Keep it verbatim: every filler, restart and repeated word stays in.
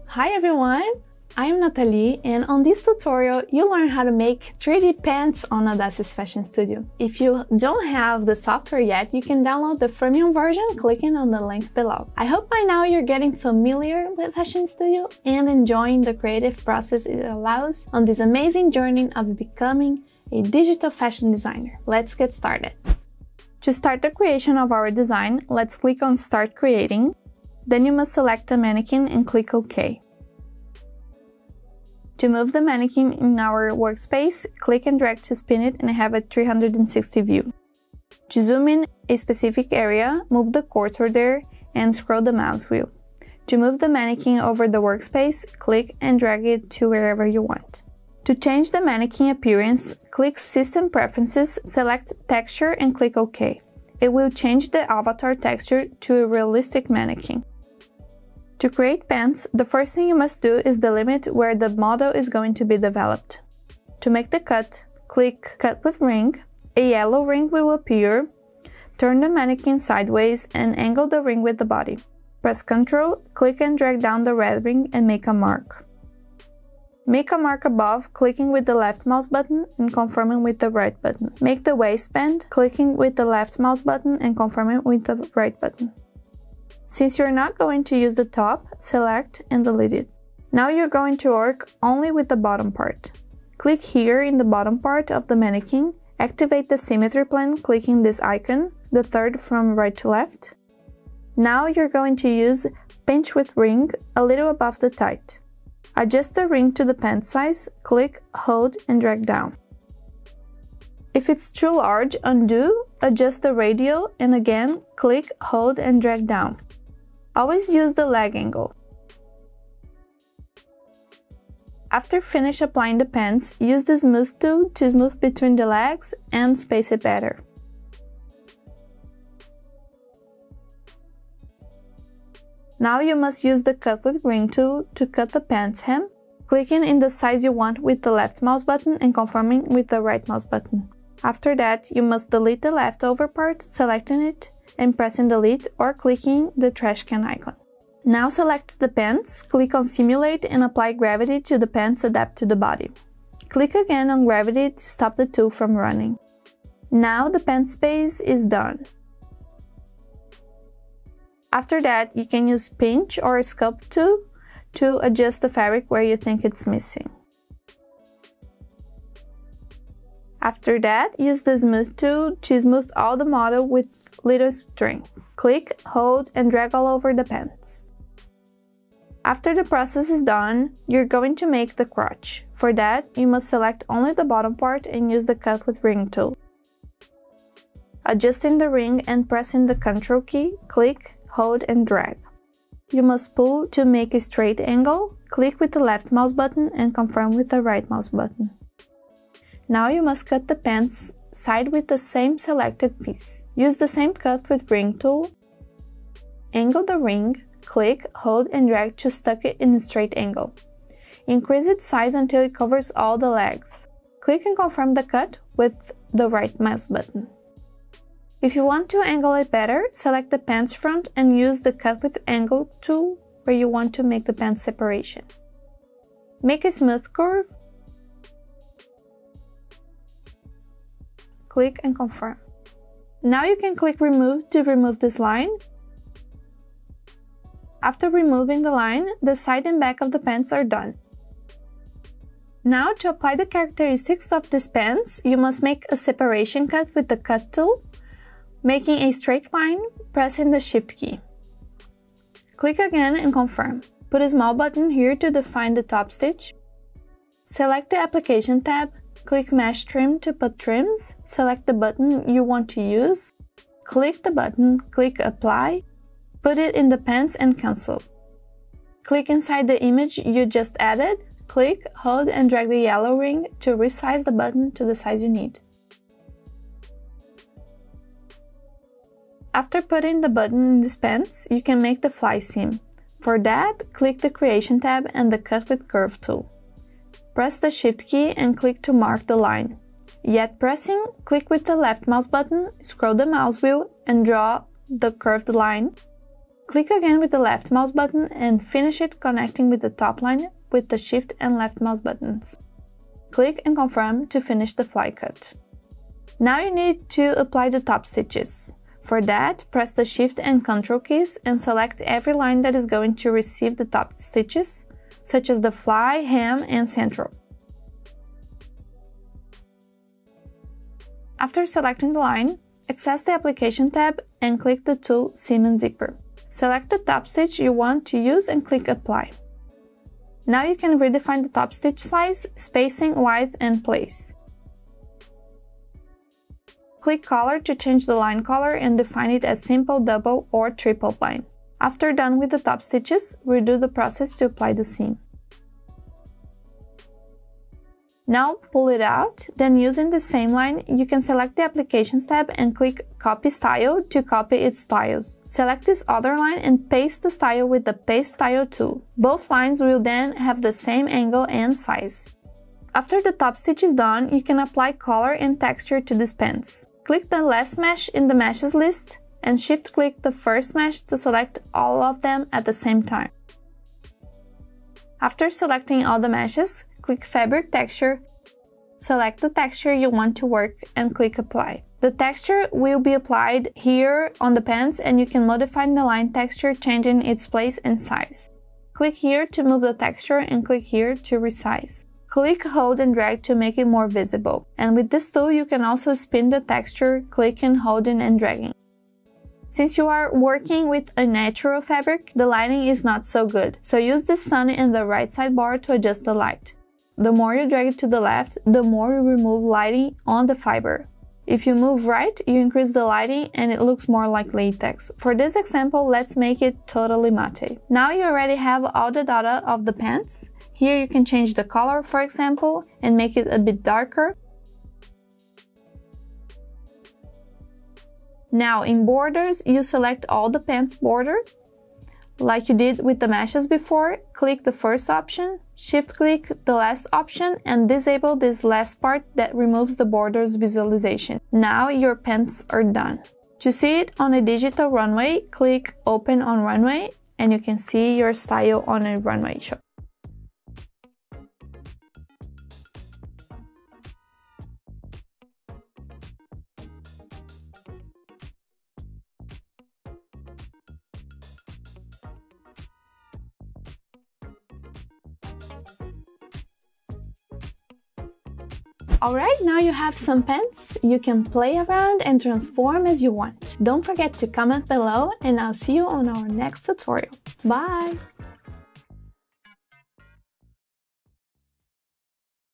Hi everyone! I'm Nathalie, and on this tutorial you'll learn how to make three D pants on Audacious Fashion Studio. If you don't have the software yet, you can download the freemium version clicking on the link below. I hope by now you're getting familiar with Fashion Studio and enjoying the creative process it allows on this amazing journey of becoming a digital fashion designer. Let's get started. To start the creation of our design, let's click on Start Creating. Then you must select a mannequin and click OK. To move the mannequin in our workspace, click and drag to spin it and have a three hundred sixty view. To zoom in a specific area, move the cursor there and scroll the mouse wheel. To move the mannequin over the workspace, click and drag it to wherever you want. To change the mannequin appearance, click System Preferences, select Texture and click OK. It will change the avatar texture to a realistic mannequin. To create pants, the first thing you must do is delimit where the model is going to be developed. To make the cut, click Cut with Ring. A yellow ring will appear. Turn the mannequin sideways and angle the ring with the body. Press Ctrl, click and drag down the red ring and make a mark. Make a mark above, clicking with the left mouse button and confirming with the right button. Make the waistband, clicking with the left mouse button and confirming with the right button. Since you're not going to use the top, select and delete it. Now you're going to work only with the bottom part. Click here in the bottom part of the mannequin, activate the symmetry plane clicking this icon, the third from right to left. Now you're going to use Pinch with Ring a little above the tight. Adjust the ring to the pant size, click, hold and drag down. If it's too large, undo, adjust the radial and again, click, hold and drag down. Always use the leg angle. After finish applying the pants, use the smooth tool to smooth between the legs and space it better. Now you must use the Cut with Ring tool to cut the pants hem, clicking in the size you want with the left mouse button and confirming with the right mouse button. After that, you must delete the leftover part, selecting it and pressing delete or clicking the trash can icon. Now select the pants, click on Simulate and apply gravity to the pants adapt to the body. Click again on gravity to stop the tool from running. Now the pants base is done. After that, you can use Pinch or Sculpt tool to adjust the fabric where you think it's missing. After that, use the Smooth tool to smooth all the model with little string. Click, hold and drag all over the pants. After the process is done, you're going to make the crotch. For that, you must select only the bottom part and use the Cut with Ring tool. Adjusting the ring and pressing the Ctrl key, click, hold and drag. You must pull to make a straight angle, click with the left mouse button and confirm with the right mouse button. Now you must cut the pants side with the same selected piece. Use the same Cut with Ring tool, angle the ring, click, hold and drag to stuck it in a straight angle. Increase its size until it covers all the legs. Click and confirm the cut with the right mouse button. If you want to angle it better, select the pants front and use the Cut with Angle tool where you want to make the pants separation. Make a smooth curve. Click and confirm. Now you can click Remove to remove this line. After removing the line, the side and back of the pants are done. Now to apply the characteristics of these pants, you must make a separation cut with the Cut tool, making a straight line, pressing the Shift key. Click again and confirm. Put a small button here to define the top stitch. Select the Application tab, click Mesh Trim to put trims, select the button you want to use, click the button, click Apply, put it in the pants and cancel. Click inside the image you just added, click, hold and drag the yellow ring to resize the button to the size you need. After putting the button in these pants, you can make the fly seam. For that, click the Creation tab and the Cut with Curve tool. Press the Shift key and click to mark the line. Yet pressing, click with the left mouse button, scroll the mouse wheel and draw the curved line. Click again with the left mouse button and finish it connecting with the top line with the shift and left mouse buttons. Click and confirm to finish the fly cut. Now you need to apply the top stitches. For that, press the shift and control keys and select every line that is going to receive the top stitches, such as the fly, hem, and central. After selecting the line, access the Application tab and click the tool Seam and Zipper. Select the top stitch you want to use and click Apply. Now you can redefine the top stitch size, spacing, width, and place. Click Color to change the line color and define it as simple, double, or triple line. After done with the top stitches, redo the process to apply the seam. Now pull it out, then using the same line, you can select the Applications tab and click Copy Style to copy its styles. Select this other line and paste the style with the Paste Style tool. Both lines will then have the same angle and size. After the top stitch is done, you can apply color and texture to these pants. Click the last mesh in the meshes list and shift-click the first mesh to select all of them at the same time. After selecting all the meshes, click Fabric Texture, select the texture you want to work and click Apply. The texture will be applied here on the pants and you can modify the line texture changing its place and size. Click here to move the texture and click here to resize. Click, hold and drag to make it more visible. And with this tool you can also spin the texture, clicking, holding and dragging. Since you are working with a natural fabric, the lighting is not so good, so use the sun in the right sidebar to adjust the light. The more you drag it to the left, the more you remove lighting on the fiber. If you move right, you increase the lighting and it looks more like latex. For this example, let's make it totally matte. Now you already have all the data of the pants. Here you can change the color, for example, and make it a bit darker. Now in borders, you select all the pants border. Like you did with the meshes before, click the first option, shift-click the last option and disable this last part that removes the borders visualization. Now your pants are done. To see it on a digital runway, click Open on Runway and you can see your style on a runway show. Alright, now you have some pants, you can play around and transform as you want. Don't forget to comment below and I'll see you on our next tutorial. Bye!